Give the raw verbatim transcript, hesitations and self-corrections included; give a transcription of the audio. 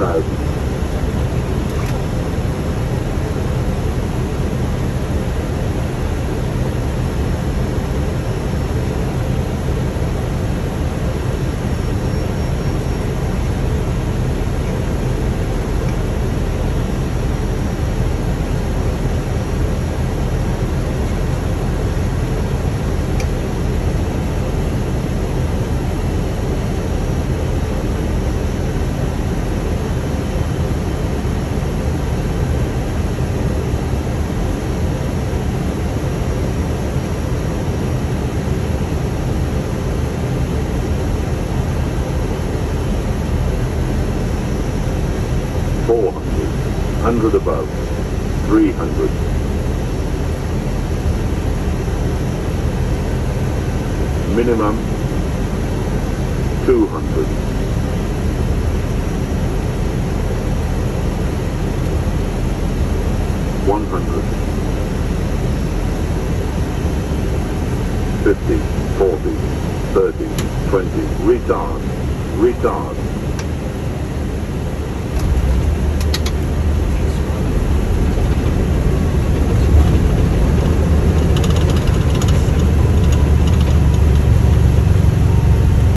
thousand. four hundred, one hundred above, three hundred. Minimum, two hundred. one hundred. fifty, forty, thirty, twenty, retard, retard.